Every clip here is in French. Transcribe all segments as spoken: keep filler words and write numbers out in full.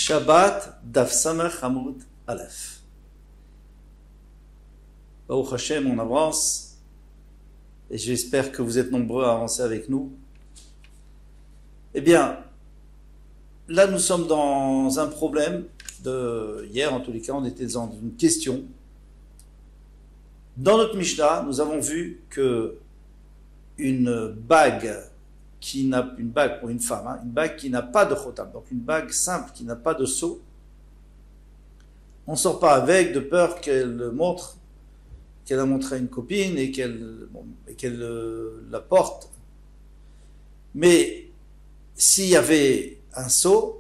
Shabbat, Daf Samach Hamoud Aleph. Baruch Hashem, on avance, et j'espère que vous êtes nombreux à avancer avec nous. Eh bien, là nous sommes dans un problème de hier, en tous les cas, on était dans une question. Dans notre Mishnah, nous avons vu que une bague qui n'a une bague pour une femme, hein, une bague qui n'a pas de chotam, donc une bague simple qui n'a pas de sceau, on ne sort pas avec de peur qu'elle montre, qu'elle a montré à une copine et qu'elle bon, qu'elle euh, la porte. Mais s'il y avait un sceau,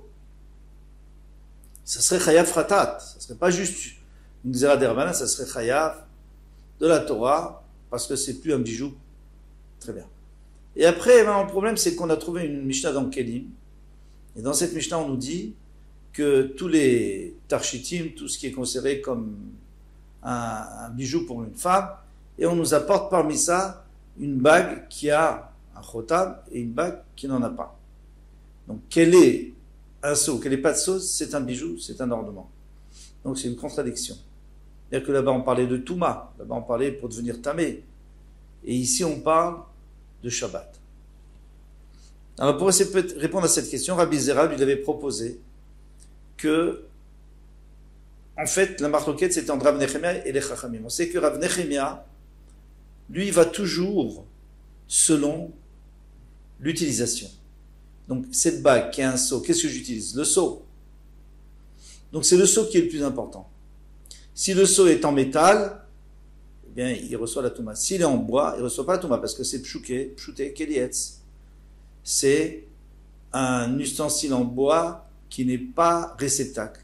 ça serait chayav fratat, ça serait pas juste une zera d'Herbanin, ça serait chayav de la Torah, parce que c'est plus un bijou. Très bien. Et après, ben, le problème, c'est qu'on a trouvé une Mishnah dans Kelim. Et dans cette Mishnah, on nous dit que tous les tarchitim, tout ce qui est considéré comme un, un bijou pour une femme, et on nous apporte parmi ça une bague qui a un chotam et une bague qui n'en a pas. Donc, quel est un sceau, quel n'est pas de sceau, c'est un bijou, c'est un ornement. Donc, c'est une contradiction. C'est-à-dire que là-bas, on parlait de Touma, là-bas, on parlait pour devenir tamé. Et ici, on parle de Shabbat. Alors, pour essayer de répondre à cette question, Rabbi Zera lui avait proposé que, en fait, la marloquette, c'était entre Rav Nechemia et les Chachamim. On sait que Rav Nechemia, lui, va toujours selon l'utilisation. Donc, cette bague qui a un sceau, qu'est-ce que j'utilise? Le sceau. Donc, c'est le sceau qui est le plus important. Si le sceau est en métal, eh bien, il reçoit la touma. S'il est en bois, il ne reçoit pas la touma, parce que c'est pshouké, pshouté, kelietz. C'est un ustensile en bois qui n'est pas réceptacle.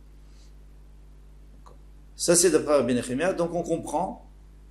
Ça, c'est d'après Rabbi Nechemia. Donc, on comprend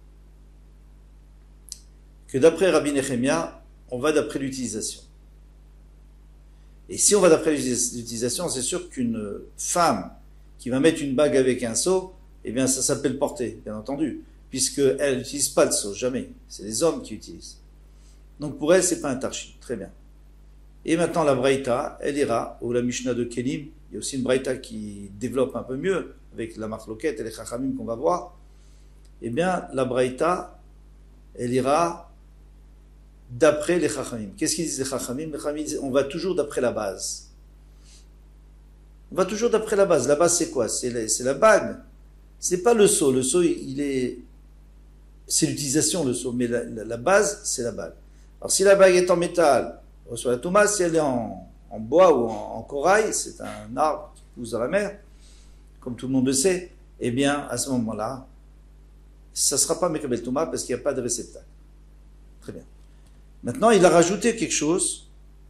que d'après Rabbi Nechemia, on va d'après l'utilisation. Et si on va d'après l'utilisation, c'est sûr qu'une femme qui va mettre une bague avec un seau, eh bien, ça s'appelle porter, bien entendu, puisqu'elle n'utilise pas le seau, jamais. C'est les hommes qui utilisent. Donc, pour elle, c'est pas un tarchi. Très bien. Et maintenant, la Braïta, elle ira, ou la Mishnah de Kelim, il y a aussi une Braïta qui développe un peu mieux, avec la Marloquette et les Chachamim qu'on va voir. Eh bien, la Braïta, elle ira d'après les Chachamim. Qu'est-ce qu'ils disent les Chachamim? Les Chachamim disent, on va toujours d'après la base. On va toujours d'après la base. La base, c'est quoi? C'est la, c'est la bague. C'est pas le seau. Le seau, il est, c'est l'utilisation, le seau. Mais la, la, la base, c'est la bague. Alors, si la bague est en métal, on reçoit la touma. Si elle est en, en bois ou en, en corail, c'est un arbre qui pousse dans la mer, comme tout le monde le sait, eh bien, à ce moment-là, ça sera pas mekabel touma parce qu'il n'y a pas de réceptacle. Très bien. Maintenant, il a rajouté quelque chose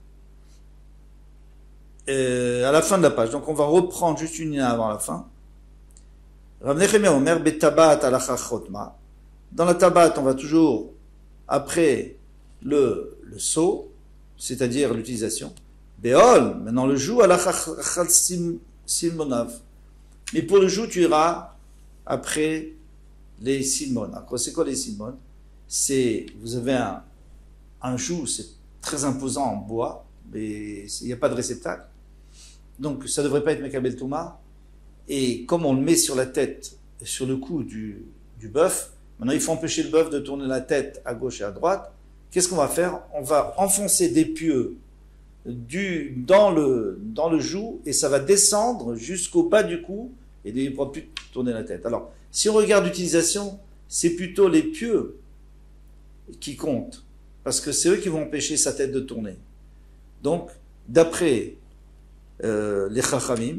euh, à la fin de la page. Donc, on va reprendre juste une ligne avant la fin. Rav Nechemia Omer betabat alacha chotma. Dans la tabat, on va toujours après le, le seau, c'est-à-dire l'utilisation. Beol, maintenant le joug alacha silmonav. Mais pour le joug, tu iras après les silmon. Alors, c'est quoi les silmon? C'est, vous avez un, un joug, c'est très imposant en bois, mais il n'y a pas de réceptacle. Donc, ça ne devrait pas être Mekabel Touma. Et comme on le met sur la tête, sur le cou du, du bœuf, maintenant il faut empêcher le bœuf de tourner la tête à gauche et à droite. Qu'est-ce qu'on va faire? On va enfoncer des pieux du, dans, le, dans le joug et ça va descendre jusqu'au bas du cou et il ne pourra plus tourner la tête. Alors, si on regarde l'utilisation, c'est plutôt les pieux qui comptent parce que c'est eux qui vont empêcher sa tête de tourner. Donc, d'après euh, les Chachamim,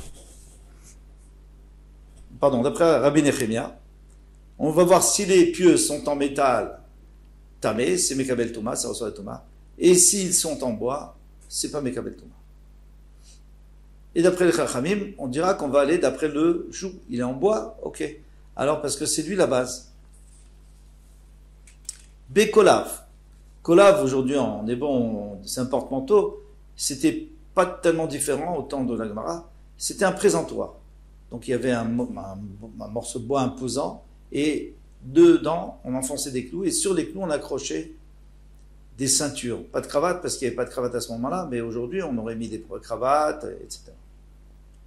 pardon, d'après Rabbi Nechemia, on va voir si les pieux sont en métal, tamé, c'est Mekabel Touma, ça reçoit la Touma. Et s'ils sont en bois, c'est pas Mekabel Touma. Et d'après les Chachamim, on dira qu'on va aller d'après le joug. Il est en bois, ok. Alors, parce que c'est lui la base. Bekolav. Kolav, aujourd'hui, en hébreu, c'est un porte-manteau. C'était pas tellement différent au temps de la Gemara. C'était un présentoir. Donc il y avait un, un, un morceau de bois imposant et dedans on enfonçait des clous et sur les clous on accrochait des ceintures. Pas de cravate parce qu'il n'y avait pas de cravate à ce moment-là, mais aujourd'hui on aurait mis des cravates, et cetera.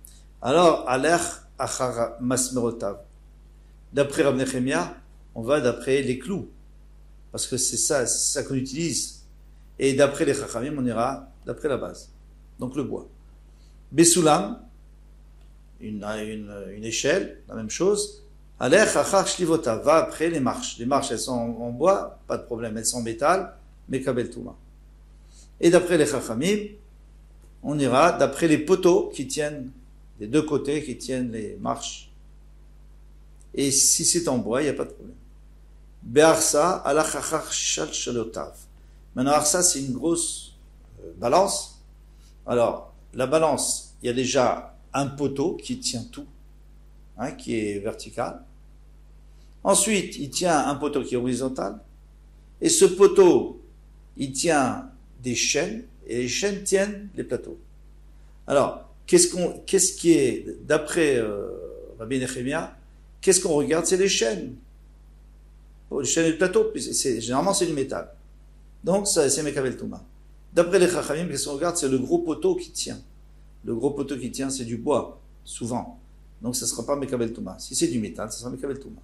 Alors, alech achar masmerotav. D'après Rav Nechemia, on va d'après les clous. Parce que c'est ça, c'est ça qu'on utilise. Et d'après les chachamim, on ira d'après la base. Donc le bois. Besoulam, une, une, une échelle, la même chose. Alech achar shlivota, va après les marches. Les marches, elles sont en bois, pas de problème, elles sont en métal, mais kabel touma. Et d'après les chachamim, on ira d'après les poteaux qui tiennent, des deux côtés qui tiennent les marches. Et si c'est en bois, il n'y a pas de problème. Be'arsa alach achar shal shalotav. Maintenant, arsa, c'est une grosse euh, balance. Alors, la balance, il y a déjà un poteau qui tient tout, hein, qui est vertical. Ensuite, il tient un poteau qui est horizontal. Et ce poteau, il tient des chaînes, et les chaînes tiennent les plateaux. Alors, qu'est-ce qu'on, qu'est-ce qui est, d'après euh, Rabbi Nechemia, qu'est-ce qu'on regarde? C'est les chaînes. Oh, les chaînes et le plateau, c'est, généralement c'est du métal. Donc, ça, c'est Mekabel Touma. D'après les Chachamim, qu'est-ce qu'on regarde? C'est le gros poteau qui tient. Le gros poteau qui tient, c'est du bois, souvent. Donc, ça ne sera pas Mekabel Touma. Si c'est du métal, ça sera Mekabel Touma.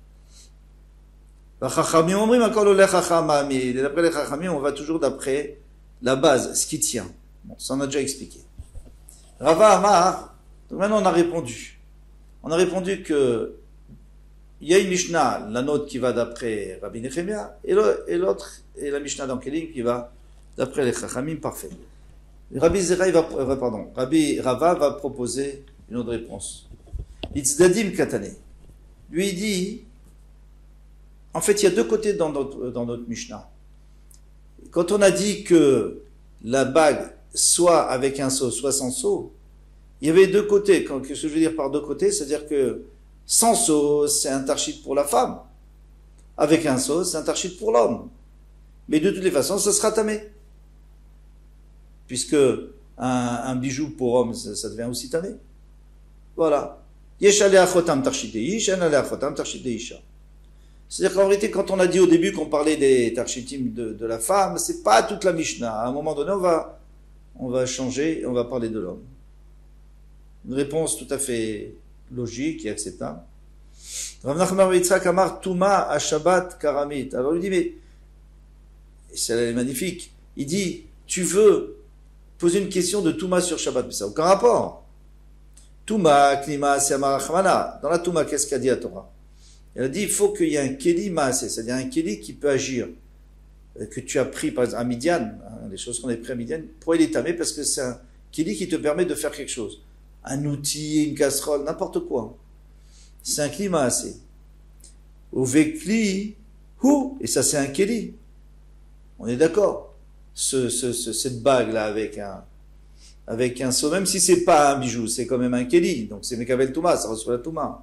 D'après les Chachamim, on va toujours d'après la base, ce qui tient. Bon, ça on a déjà expliqué. Rava Amar, donc maintenant on a répondu. On a répondu que il y a une Mishnah, la nôtre qui va d'après Rabbi Nechemia, et l'autre est la Mishnah d'Ankelim qui va d'après les Chachamim, parfait. Rabbi Zera, va, pardon, Rabbi Rava va proposer une autre réponse. Itzdadim Katane. Lui il dit, en fait il y a deux côtés dans notre, dans notre Mishnah. Quand on a dit que la bague soit avec un seau, soit sans seau, il y avait deux côtés. Qu'est-ce que je veux dire par deux côtés? C'est-à-dire que sans seau, c'est un tarchit pour la femme. Avec un seau, c'est un tarchit pour l'homme. Mais de toutes les façons, ça sera tamé. Puisque un, un bijou pour homme, ça, ça devient aussi tamé. Voilà. Yesh aleh achotam tarchit deish, en aleh achotam tarchit deisha. C'est-à-dire qu'en réalité, quand on a dit au début qu'on parlait des tarchitim de, de la femme, c'est pas toute la Mishnah. À un moment donné, on va, on va changer et on va parler de l'homme. Une réponse tout à fait logique et acceptable. Rav Nachman Yitzhak Amar Touma à Shabbat Karamit. Alors il dit, mais, c'est magnifique. Il dit, tu veux poser une question de Touma sur Shabbat, mais ça n'a aucun rapport. Touma, Klima, Siamar Achmana. Dans la Touma, qu'est-ce qu'a dit la Torah? Elle a dit, il faut qu'il y ait un Kéli Maasé, c'est-à-dire un Kéli qui peut agir, que tu as pris, par exemple, à Midian, hein, les choses qu'on a pris à Midian, pour il est tamé, parce que c'est un Kéli qui te permet de faire quelque chose. Un outil, une casserole, n'importe quoi. C'est un Kéli Maasé. Au Vekli, Hu, et ça c'est un Kéli. On est d'accord. Ce, ce, ce, cette bague-là avec un, avec un seau, même si c'est pas un bijou, c'est quand même un Kéli, donc c'est Mekabel Touma, ça reçoit la Touma.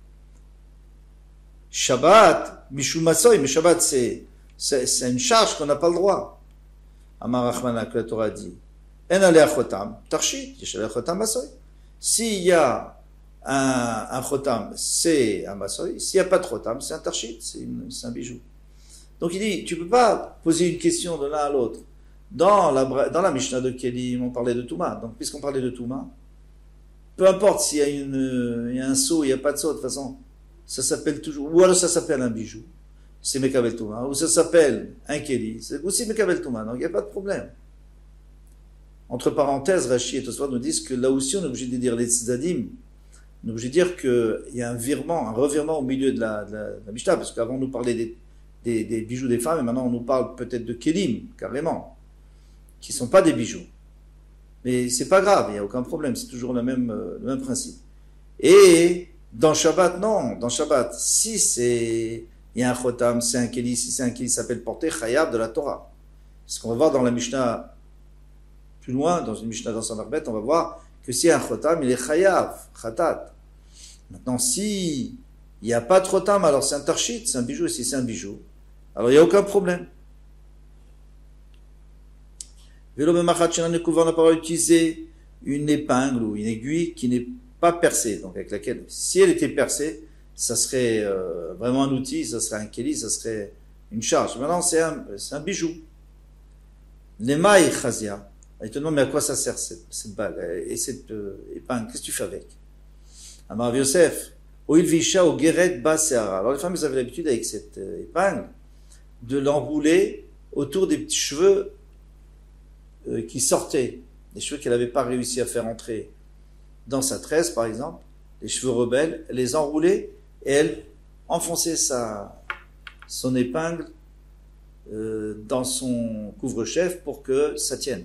Shabbat, Mishum Masoy, mais Shabbat c'est, c'est, c'est une charge qu'on n'a pas le droit. Amar Rachmana, que la Torah dit, En aleh achotam, tarshit, yesh aleh achotam masoy. S'il y a un, un chotam, c'est un masoy. S'il n'y a pas de chotam, c'est un tarshit, c'est, une, c'est un bijou. Donc il dit, tu peux pas poser une question de l'un à l'autre. Dans la, dans la Mishnah de Kelim, on parlait de Touma. Donc puisqu'on parlait de Touma, peu importe s'il y a une, il y a un seau, il n'y a pas de seau, de toute façon, ça s'appelle toujours, ou alors ça s'appelle un bijou, c'est Mekabel Touma, ou ça s'appelle un Kéli, c'est aussi Mekabel Touma, donc il n'y a pas de problème. Entre parenthèses, Rashi et Tosfot nous disent que là aussi on est obligé de dire les tzdadim, on est obligé de dire qu'il y a un virement, un revirement au milieu de la, de la, de la Mishnah, parce qu'avant on nous parlait des, des, des bijoux des femmes, et maintenant on nous parle peut-être de Kélim, carrément, qui ne sont pas des bijoux. Mais c'est pas grave, il n'y a aucun problème, c'est toujours le même, le même principe. Et dans Shabbat, non. Dans Shabbat, si c'est, il y a un chotam, c'est un kéli, si c'est un kéli qui s'appelle porté, chayav de la Torah. Ce qu'on va voir dans la Mishnah, plus loin, dans une Mishnah dans son arbet, on va voir que si y a un chotam, il est chayav, chatat. Maintenant, si il n'y a pas de chotam, alors c'est un tarshit, c'est un bijou, et si c'est un bijou, alors il n'y a aucun problème. Vélo memachat shenan nekouva, on n'a pas utilisé une épingle ou une aiguille qui n'est pas percée, donc avec laquelle, si elle était percée, ça serait euh, vraiment un outil, ça serait un kéli, ça serait une charge. Maintenant, c'est un, c'est un bijou. L'emaï chazia, Il te demande, mais à quoi ça sert cette, cette bague et cette euh, épingle? Qu'est-ce que tu fais avec? Amar Yosef, Oil Visha au Geret Bas Seara. Alors les femmes, elles avaient l'habitude avec cette euh, épingle de l'enrouler autour des petits cheveux euh, qui sortaient, les cheveux qu'elle n'avait pas réussi à faire entrer dans sa tresse, par exemple, les cheveux rebelles, elle les enroulait et elle enfonçait sa, son épingle euh, dans son couvre-chef pour que ça tienne.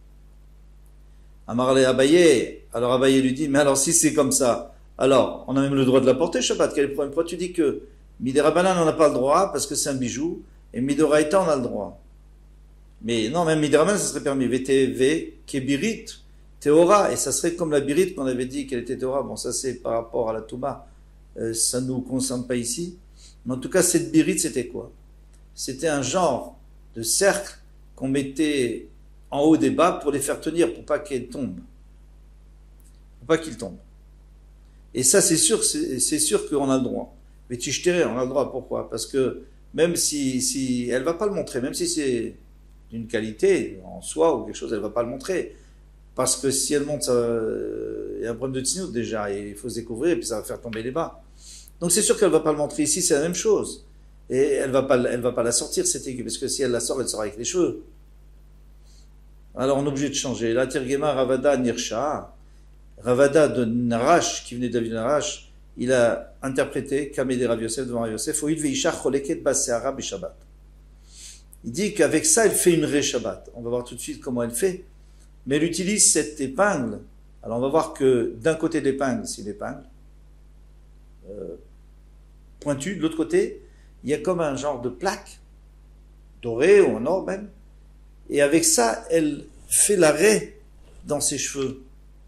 Amar le Abaye, alors Abaye lui dit, mais alors si c'est comme ça, alors on a même le droit de la porter, Shabbat, quel est le problème? Pourquoi tu dis que Midirabanan on n'a pas le droit parce que c'est un bijou, et Midoraita on a le droit? Mais non, même Midirabanan ça serait permis, V T V, Kebirit, Théora, et ça serait comme la birite qu'on avait dit qu'elle était Théora, bon ça c'est par rapport à la Touma, euh, ça ne nous concerne pas ici, mais en tout cas cette birite c'était quoi? C'était un genre de cercle qu'on mettait en haut des bas pour les faire tenir, pour pas qu'elles tombent. Pour pas qu'ils tombent. Et ça, c'est sûr, c'est, c'est sûr qu'on a le droit. Mais Tishtéré, on a le droit. Pourquoi? Parce que même si, si, elle va pas le montrer, même si c'est d'une qualité en soi ou quelque chose, elle va pas le montrer. Parce que si elle montre, il y a un problème de tsinout déjà, et il faut se découvrir, et puis ça va faire tomber les bas. Donc c'est sûr qu'elle va pas le montrer. Ici, c'est la même chose. Et elle va pas, elle va pas la sortir, cette aiguille, parce que si elle la sort, elle sort avec les cheveux. Alors on est obligé de changer. La Tirgema Ravada Nirsha, Ravada de Narash, qui venait de David Narash, il a interprété Kamede Rav Yosef devant Rav Yosef, il dit qu'avec ça, elle fait une Ré Shabbat. On va voir tout de suite comment elle fait. Mais elle utilise cette épingle. Alors on va voir que d'un côté de l'épingle, c'est l'épingle euh, pointue, de l'autre côté, il y a comme un genre de plaque, dorée ou en or même. Et avec ça, elle fait l'arrêt dans ses cheveux.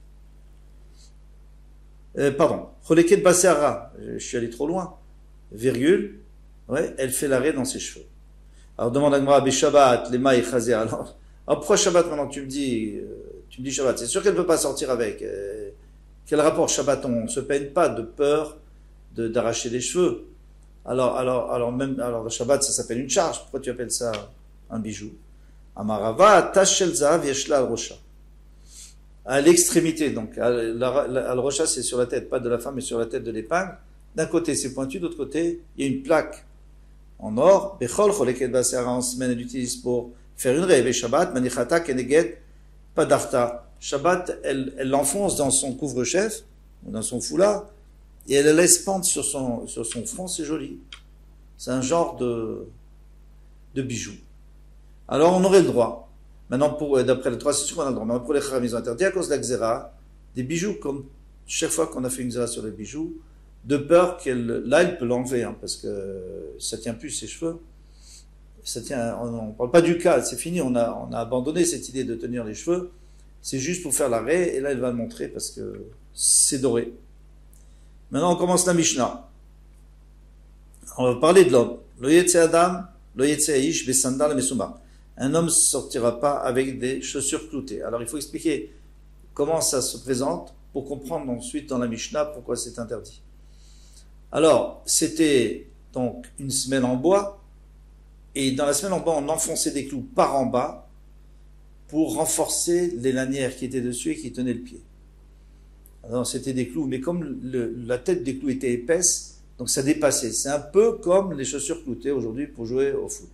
Euh, pardon. Choleket Basara. Je suis allé trop loin. Virgule. Ouais, elle fait l'arrêt dans ses cheveux. Alors demande à Gmara, Beshabbat, les mailles chazé. Alors, pourquoi Shabbat maintenant tu me dis, euh, tu me dis Shabbat? C'est sûr qu'elle ne peut pas sortir avec. Euh, quel rapport Shabbat? On ne se peine pas de peur de, d'arracher les cheveux. Alors, alors, alors même, alors le Shabbat, ça s'appelle une charge. Pourquoi tu appelles ça un bijou? Amarava, Tashel Zav, Yeshla al-Rosha. À l'extrémité, donc, al-Rosha, c'est sur la tête, pas de la femme, mais sur la tête de l'épingle. D'un côté, c'est pointu, de l'autre côté, il y a une plaque en or. Bechol, Choleket Basara, en semaine, elle l'utilise pour faire une rêve. Et Shabbat, Manichata, Keneged, Padarta. Shabbat, elle, elle l'enfonce dans son couvre-chef, ou dans son foulard, et elle la laisse pendre sur son, sur son front, c'est joli. C'est un genre de, de bijou. Alors on aurait le droit. Maintenant, pour, d'après le droit, c'est sûr qu'on a le droit. Mais pour les Chachamim, ils ont interdit à cause de la Xéra, des bijoux, comme chaque fois qu'on a fait une Xéra sur les bijoux, de peur qu'elle, là, elle peut l'enlever, hein, parce que ça tient plus ses cheveux. Ça tient, on ne parle pas du cas, c'est fini, on a, on a abandonné cette idée de tenir les cheveux. C'est juste pour faire l'arrêt, et là, elle va le montrer parce que c'est doré. Maintenant, on commence la Mishnah. On va parler de l'homme. Lo yetze Adam, lo yetze Aish, besandal mesumar. Un homme ne sortira pas avec des chaussures cloutées. Alors il faut expliquer comment ça se présente pour comprendre ensuite dans la Mishnah pourquoi c'est interdit. Alors, c'était donc une semelle en bois, et dans la semelle en bois, on enfonçait des clous par en bas pour renforcer les lanières qui étaient dessus et qui tenaient le pied. Alors c'était des clous, mais comme le, la tête des clous était épaisse, donc ça dépassait. C'est un peu comme les chaussures cloutées aujourd'hui pour jouer au foot.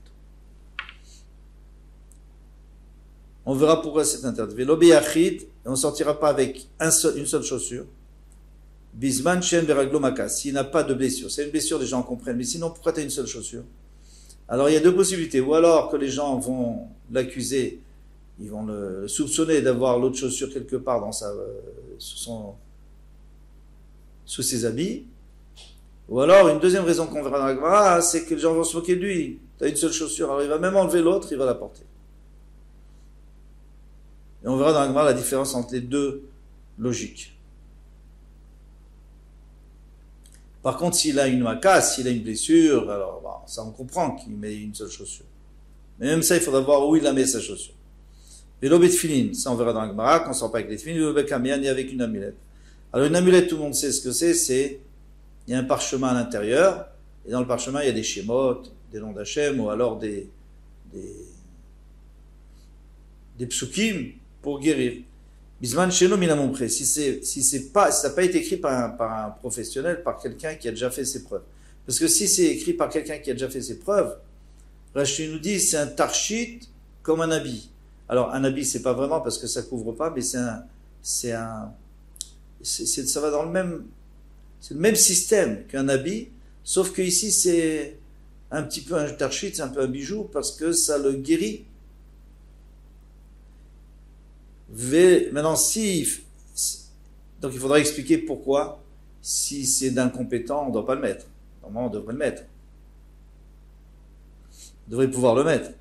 On verra pourquoi c'est interdit. Et on ne sortira pas avec un seul, une seule chaussure. Bisman shen beraglomaka. S'il n'a pas de blessure. C'est une blessure, les gens comprennent. Mais sinon, pourquoi tu as une seule chaussure? Alors, il y a deux possibilités. Ou alors que les gens vont l'accuser, ils vont le soupçonner d'avoir l'autre chaussure quelque part dans sa, sous, son, sous ses habits. Ou alors, une deuxième raison qu'on verra dans la Gemara, c'est que les gens vont se moquer de lui. Tu as une seule chaussure. Alors, il va même enlever l'autre, il va la porter. Et on verra dans la Gemara la différence entre les deux logiques. Par contre, s'il a une macasse, s'il a une blessure, alors bon, ça on comprend qu'il met une seule chaussure. Mais même ça, il faudra voir où il a mis sa chaussure. Et l'obétfilin, ça on verra dans la Gemara, qu'on ne sort pas avec les tefilin, l'obékamian, ni avec une amulette. Alors une amulette, tout le monde sait ce que c'est, c'est, il y a un parchemin à l'intérieur, et dans le parchemin, il y a des shémotes, des noms d'Hachem, ou alors des, des, des psukim, pour guérir. Bisman chez nous, minamompré. Si c'est, si c'est pas, si ça n'a pas été écrit par un, par un professionnel, par quelqu'un qui a déjà fait ses preuves. Parce que si c'est écrit par quelqu'un qui a déjà fait ses preuves, Rashi nous dit c'est un tarshit comme un habit. Alors un habit c'est pas vraiment parce que ça couvre pas, mais c'est un, c'est un, c'est, c'est, ça va dans le même, c'est le même système qu'un habit, sauf que ici c'est un petit peu un tarshit, c'est un peu un bijou parce que ça le guérit. Maintenant si, donc il faudra expliquer pourquoi si c'est d'incompétent on ne doit pas le mettre. Normalement on devrait le mettre. On devrait pouvoir le mettre.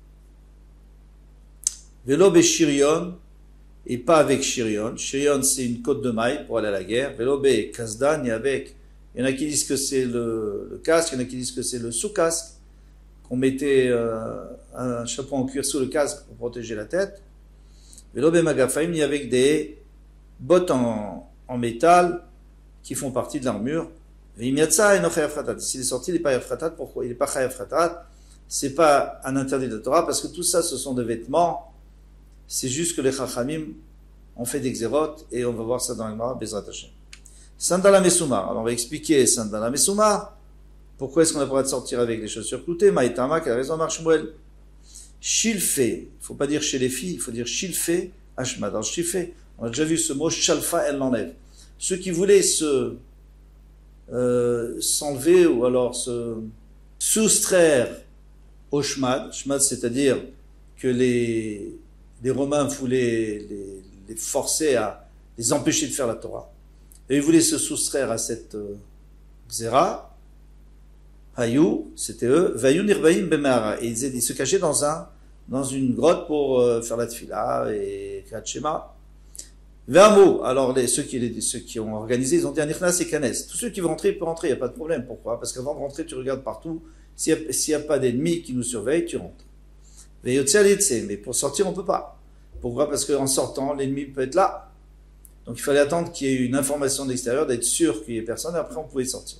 Vélo be shirion, et pas avec shirion. Shirion, c'est une côte de maille pour aller à la guerre. Vélo be kasdan, et avec. Il y en a qui disent que c'est le, le casque, il y en a qui disent que c'est le sous-casque, qu'on mettait euh, un chapeau en cuir sous le casque pour protéger la tête. Vélo be magafaim, et avec des bottes en, en métal qui font partie de l'armure. V'imiatsa et no chayav khatat. S'il est sorti, il n'est pas chayav khatat. Pourquoi il n'est pas chayav khatat? C'est pas un interdit de la Torah, parce que tout ça, ce sont des vêtements. C'est juste que les Chachamim ont fait des xérotes, et on va voir ça dans le Gemara, Bezrat Hashem. Sandala Mesumar. Alors, on va expliquer Sandala Mesumar. Pourquoi est-ce qu'on a pas le droit de sortir avec les chaussures cloutées? Maïtama, quelle raison marche Shmuel? Shilfé. Il faut pas dire chez les filles, il faut dire Shilfé, Hashma. Dans Shilfé, on a déjà vu ce mot, Shalfa, elle l'enlève. Ceux qui voulaient se, euh, s'enlever, ou alors se soustraire au Shmad, Shmad, c'est-à-dire que les, les Romains voulaient les, les forcer à les empêcher de faire la Torah. Et ils voulaient se soustraire à cette euh, Xéra. Hayou, c'était eux. Vayou nirbaïm bemehara. Et ils, ils se cachaient dans un, dans une grotte pour euh, faire la tfila et Kriyat Shema. Ve'amo. Alors, les, ceux qui, les, ceux qui ont organisé, ils ont dit Anichnas et Kanes. Tous ceux qui veulent rentrer, ils peuvent rentrer, il n'y a pas de problème. Pourquoi? Parce qu'avant de rentrer, tu regardes partout. S'il n'y a, a pas d'ennemis qui nous surveillent, tu rentres. Mais pour sortir, on ne peut pas. Pourquoi? Parce qu'en sortant, l'ennemi peut être là. Donc il fallait attendre qu'il y ait une information de l'extérieur, d'être sûr qu'il n'y ait personne, et après on pouvait sortir.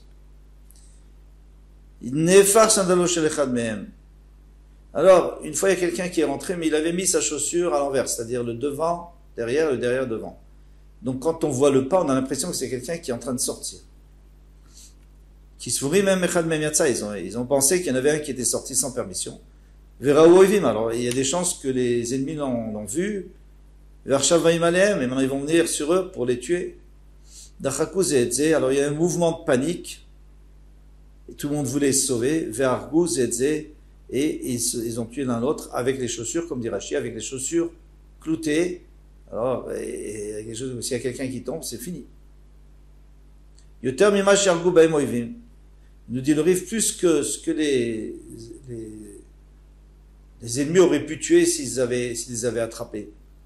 Alors, une fois il y a quelqu'un qui est rentré, mais il avait mis sa chaussure à l'envers, c'est-à-dire le devant, derrière, le derrière, devant. Donc quand on voit le pas, on a l'impression que c'est quelqu'un qui est en train de sortir. Qui se fourrit même Echad Mem Yatsa, ils ont, ils ont pensé qu'il y en avait un qui était sorti sans permission. Veraou Evim, alors il y a des chances que les ennemis l'ont, l'ont vu. Vershav Vaim Alehem, et maintenant ils vont venir sur eux pour les tuer. Dachakou Zedze, alors il y a un mouvement de panique, et tout le monde voulait se sauver. Vergou Zedze, et ils, ils ont tué l'un l'autre avec les chaussures, comme dit Rashi, avec les chaussures cloutées. Alors, et, et, s'il y a quelqu'un qui tombe, c'est fini. Yoter Mimash Yargou Baim Oivim. Il nous dit le Rif plus que ce que les, les, les ennemis auraient pu tuer s'ils avaient, s'ils les avaient attrapés.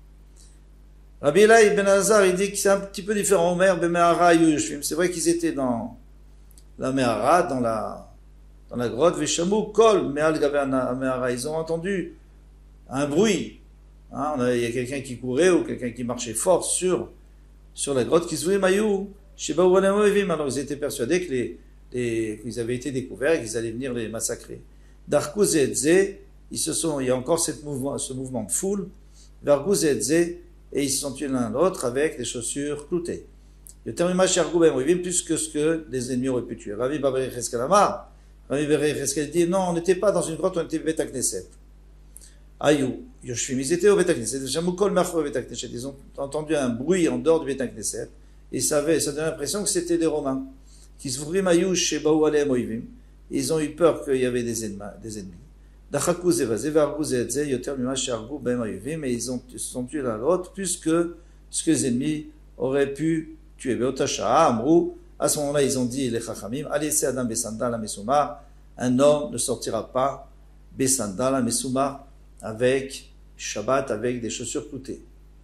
Rabbi Elai Ben Hazar, il dit que c'est un petit peu différent. Omer Ben Mehara Yushvim. C'est vrai qu'ils étaient dans la Mehara, dans la, dans la grotte. Veshamou Kol Meal Gaver Mehara. Ils ont entendu un bruit. Hein, on a, il y a quelqu'un qui courait ou quelqu'un qui marchait fort sur, sur la grotte. Qui se voulait Mayou. Alors ils étaient persuadés que les, les, qu'ils avaient été découverts et qu'ils allaient venir les massacrer. Darkou Zedze, ils se sont, il y a encore cette mouvement, ce mouvement de foule. Vergou Zedze, et ils se sont tués l'un l'autre avec des chaussures cloutées. Le terme Shergou Ben Rivim plus que ce que les ennemis auraient pu tuer. Ravi Babri Cheskalama, Ravi Babri Cheskel dit non, on n'était pas dans une grotte, on était Beta Knesset. Ayou, Yoshvim, ils étaient au Beta Knesset. Jamoukol Machou Beta Knesset. Ils ont entendu un bruit en dehors du Beta Knesset. Et ça, avait, ça donnait l'impression que c'était des Romains. Qui se voulaient Mayou chez Baou Alem Oivim. Ils ont eu peur qu'il y avait des ennemis. Des ennemis. Dachakou Zevazé, Vargou Zedze, Yoter Mimash Argou Ben Oivim. Et ils ont, se sont tués l'un l'autre, plus que ce que les ennemis auraient pu tuer. Beotasha'a, Amrou. À ce moment-là, ils ont dit, les Chachamim, allez, c'est Adam Besandal à Mesouma. Un homme ne sortira pas Besandal à Mesouma avec Shabbat, avec des chaussures cloutées.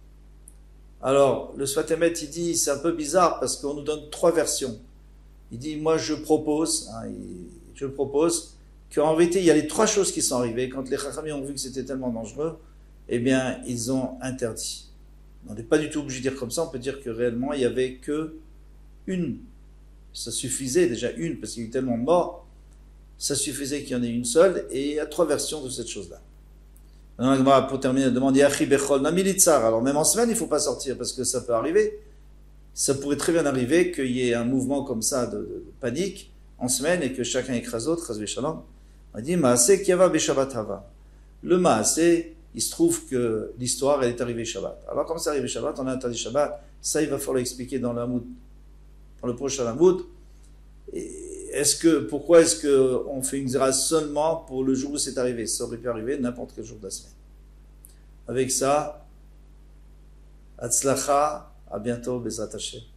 Alors, le Sfatemet, il dit, c'est un peu bizarre parce qu'on nous donne trois versions. Il dit, moi je propose, hein, il, je propose qu'en vérité, il y a les trois choses qui sont arrivées. Quand les Chachamim ont vu que c'était tellement dangereux, eh bien, ils ont interdit. On n'est pas du tout obligé de dire comme ça, on peut dire que réellement, il n'y avait que une. Ça suffisait déjà une, parce qu'il y a eu tellement de morts, ça suffisait qu'il y en ait une seule, et il y a trois versions de cette chose-là. Pour terminer, elle demande Yachi Bechol Namilitzar. Alors même en semaine, il ne faut pas sortir parce que ça peut arriver. Ça pourrait très bien arriver qu'il y ait un mouvement comme ça de, de, de panique en semaine et que chacun écrase l'autre. Chas v'shalom. On dit Maaseh Kiava Beshabbat Hava. Le Maaseh, il se trouve que l'histoire, elle est arrivée Shabbat. Alors, comme c'est arrivé Shabbat, on a interdit Shabbat. Ça, il va falloir l'expliquer dans, dans le prochain Hamoud. Est-ce que, pourquoi est-ce qu'on fait une zera seulement pour le jour où c'est arrivé? Ça aurait pu arriver n'importe quel jour de la semaine. Avec ça, Hatzlacha, à bientôt, Bezrat Hashem.